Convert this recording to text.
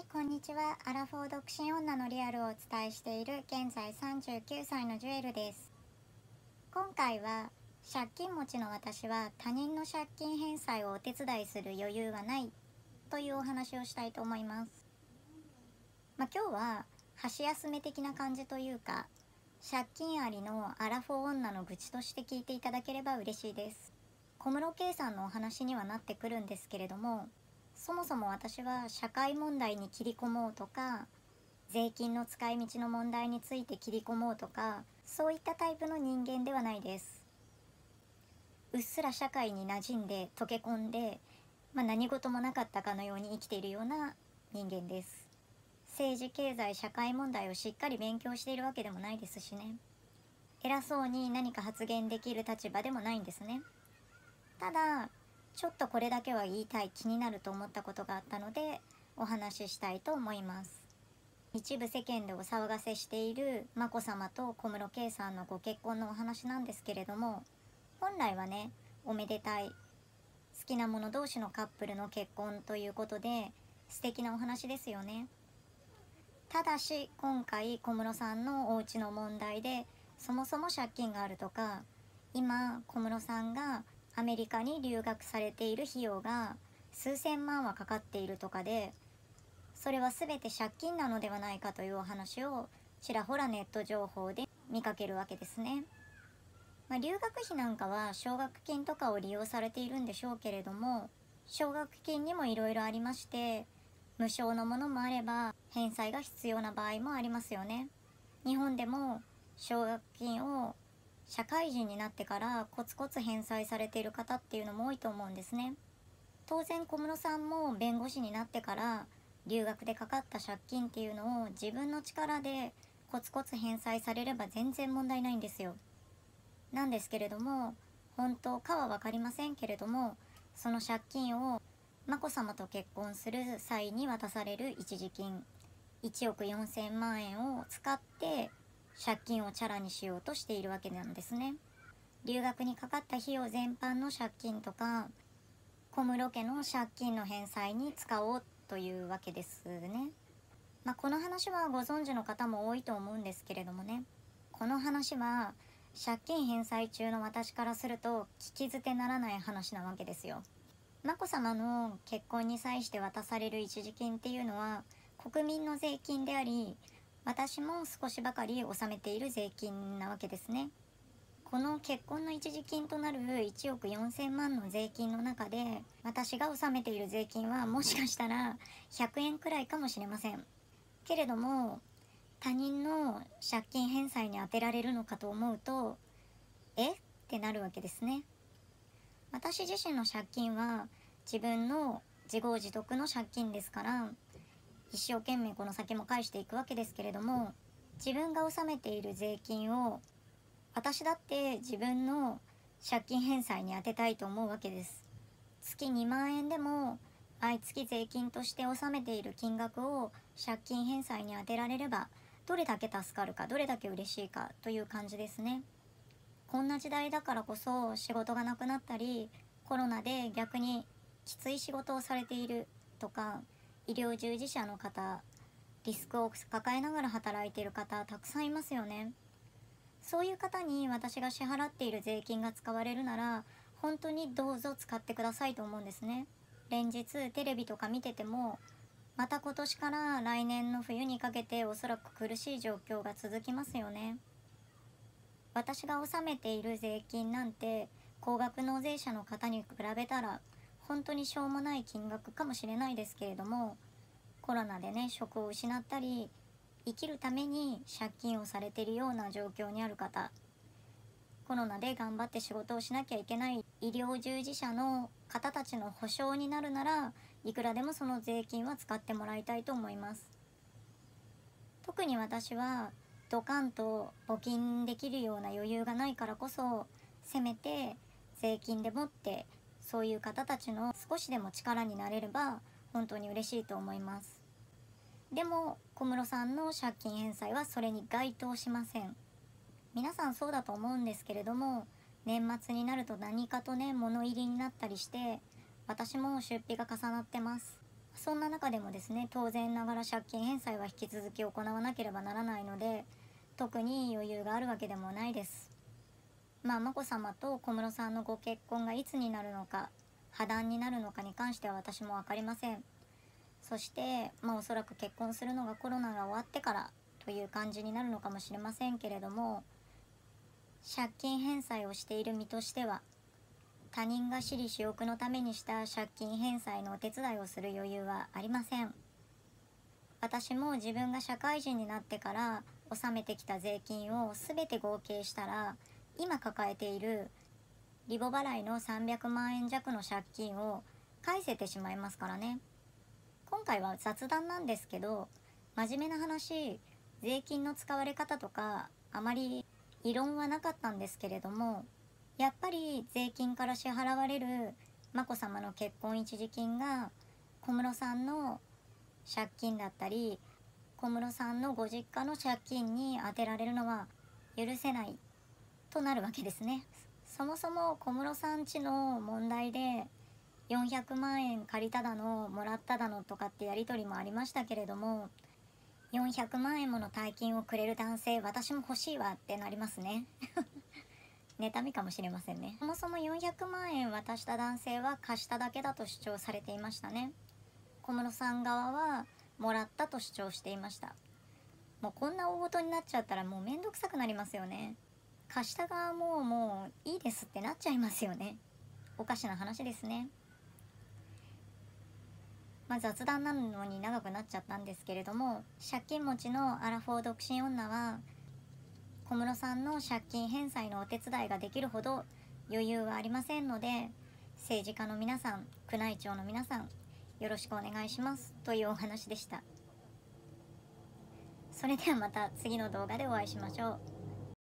い、こんにちは。アラフォー独身女のリアルをお伝えしている現在39歳のジュエルです。今回は借金持ちの私は他人の借金返済をお手伝いする余裕がないというお話をしたいと思います。今日は箸休め的な感じというか、借金ありのアラフォー女の愚痴として聞いていただければ嬉しいです。小室圭さんのお話にはなってくるんですけれども、そもそも私は社会問題に切り込もうとか、税金の使い道の問題について切り込もうとか、そういったタイプの人間ではないです。うっすら社会に馴染んで溶け込んで、何事もなかったかのように生きているような人間です。政治経済社会問題をしっかり勉強しているわけでもないですしね。偉そうに何か発言できる立場でもないんですね。ただちょっとこれだけは言いたい、気になると思ったことがあったのでお話ししたいと思います。一部世間でお騒がせしている眞子さまと小室圭さんのご結婚のお話なんですけれども、本来はね、おめでたい好きな者同士のカップルの結婚ということで素敵なお話ですよね。ただし今回小室さんのお家の問題でそもそも借金があるとか、今小室さんがアメリカに留学されている費用が数千万はかかっているとかで、それは全て借金なのではないかというお話をちらほらネット情報で見かけるわけですね。留学費なんかは奨学金とかを利用されているんでしょうけれども、奨学金にもいろいろありまして、無償のものもあれば返済が必要な場合もありますよね。日本でも奨学金を社会人になってからコツコツ返済されている方っていうのも多いと思うんですね。当然小室さんも弁護士になってから留学でかかった借金っていうのを自分の力でコツコツ返済されれば全然問題ないんですよ。なんですけれども、本当かは分かりませんけれども、その借金を眞子さまと結婚する際に渡される一時金1億4000万円を使って借金をチャラにしようとしているわけなんですね。留学にかかった費用全般の借金とか、小室家の借金の返済に使おうというわけですね。この話はご存知の方も多いと思うんですけれどもね、この話は借金返済中の私からすると聞き捨てならない話なわけですよ。眞子さまの結婚に際して渡される一時金っていうのは国民の税金であり、私も少しばかり納めている税金なわけですね。この結婚の一時金となる1億4000万の税金の中で、私が納めている税金はもしかしたら100円くらいかもしれません。けれども他人の借金返済に充てられるのかと思うと、ってなるわけですね。私自身の借金は自分の自業自得の借金ですから、一生懸命この先も返していくわけですけれども、自分が納めている税金を私だって自分の借金返済に充てたいと思うわけです。月2万円でも毎月税金として納めている金額を借金返済に充てられれば、どれだけ助かるか、どれだけ嬉しいかという感じですね。こんな時代だからこそ仕事がなくなったり、コロナで逆にきつい仕事をされているとか、医療従事者の方、リスクを抱えながら働いている方たくさんいますよね。そういう方に私が支払っている税金が使われるなら、本当にどうぞ使ってくださいと思うんですね。連日テレビとか見てても、また今年から来年の冬にかけておそらく苦しい状況が続きますよね。私が納めている税金なんて高額納税者の方に比べたら本当にしょうもない金額かもしれないですけれども、コロナでね、職を失ったり生きるために借金をされているような状況にある方、コロナで頑張って仕事をしなきゃいけない医療従事者の方たちの保障になるなら、いくらでもその税金は使ってもらいたいと思います。特に私はドカンと募金できるような余裕がないからこそ、せめて税金でもってそういう方たちの少しでも力になれれば本当に嬉しいと思います。でも小室さんの借金返済はそれに該当しません。皆さんそうだと思うんですけれども、年末になると何かとね、物入りになったりして、私も出費が重なってます。 そんな中でもですね、当然ながら借金返済は引き続き行わなければならないので、特に余裕があるわけでもないです。眞子さまと小室さんのご結婚がいつになるのか、破談になるのかに関しては私も分かりません。そして、おそらく結婚するのがコロナが終わってからという感じになるのかもしれませんけれども、借金返済をしている身としては、他人が私利私欲のためにした借金返済のお手伝いをする余裕はありません。私も自分が社会人になってから納めてきた税金を全て合計したら、今抱えているリボ払いの300万円弱の借金を返せてしまいますからね。今回は雑談なんですけど、真面目な話、税金の使われ方とかあまり異論はなかったんですけれども、やっぱり税金から支払われる眞子さまの結婚一時金が小室さんの借金だったり、小室さんのご実家の借金に充てられるのは許せないとなるわけですね。そもそも小室さん家の問題で400万円借りただのもらっただのとかってやり取りもありましたけれども、400万円もの大金をくれる男性、私も欲しいわってなりますね。妬みかもしれませんね。そもそも400万円渡した男性は貸しただけだと主張されていましたね。小室さん側はもらったと主張していました。もうこんな大事になっちゃったらもうめんどくさくなりますよね。貸した側もういいですってなっちゃいますよね。おかしな話ですね。雑談なのに長くなっちゃったんですけれども、借金持ちのアラフォー独身女は小室さんの借金返済のお手伝いができるほど余裕はありませんので、政治家の皆さん、宮内庁の皆さん、よろしくお願いしますというお話でした。それではまた次の動画でお会いしましょう。